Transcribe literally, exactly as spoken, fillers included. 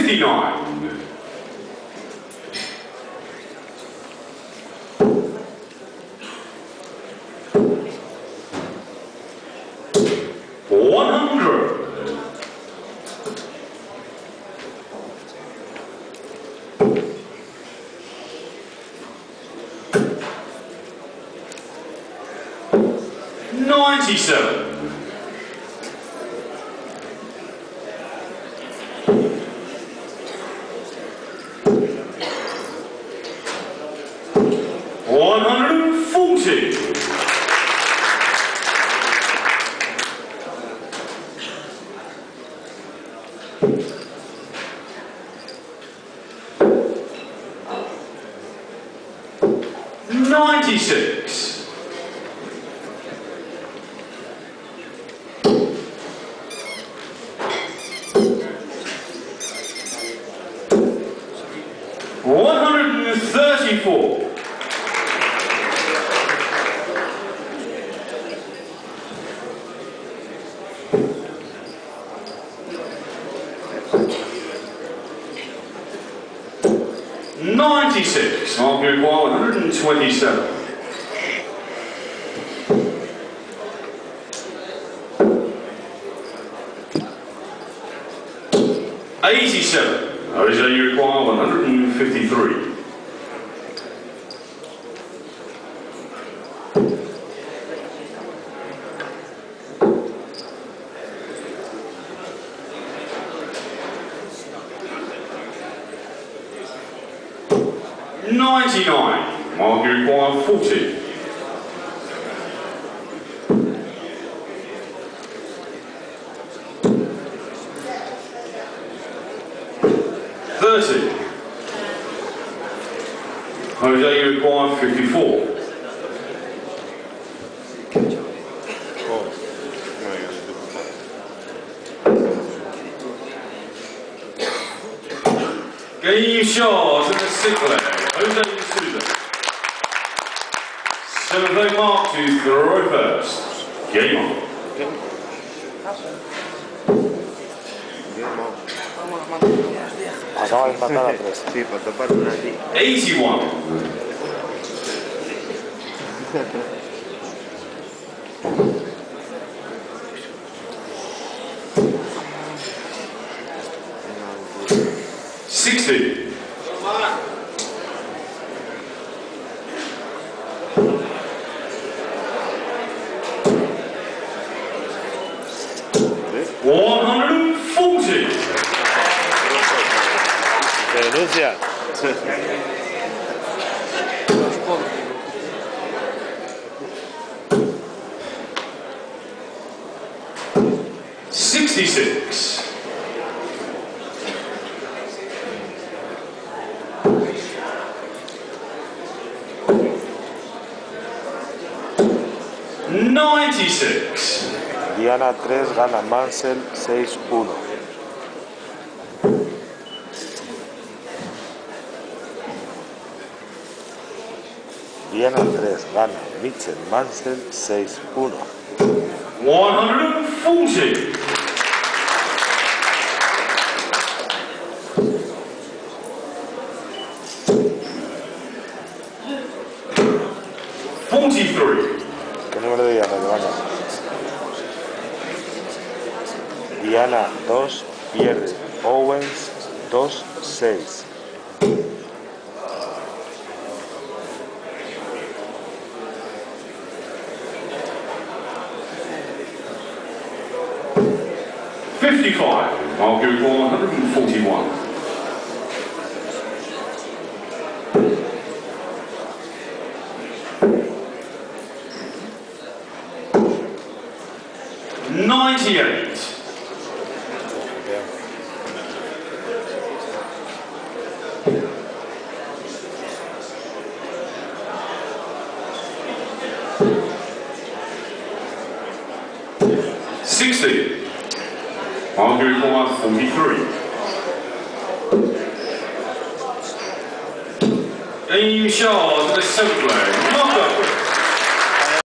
fifty-nine. one hundred. ninety-seven. one hundred forty. ninety-six. one hundred thirty-four. ninety-six. Mark Group one hundred twenty-seven. eighty-seven. Jose, you require one hundred fifty-three. ninety-nine. Mark, you require forty. thirty. Jose, you require fifty-four. Game shot in the sick leg. Jose D'Souza. Seventh leg mark to throw first. Game on. Acaba de empatar a tres. Sí, para tapar una allí. eighty-one. sixty. one hundred forty. Denuncia. sixty-six. ninety-six. Diana tres gana Mansell seis uno. Diana tres gana Mitchell Mansell seis uno. one hundred forty. forty-three. ¿Qué número de Diana, Diana? Diana dos pierde. Owens dos seis. fifty-five. I'll go for one hundred forty-one. ninety-eight. sixty. I'll go for forty-three. Game shot to the seventh leg.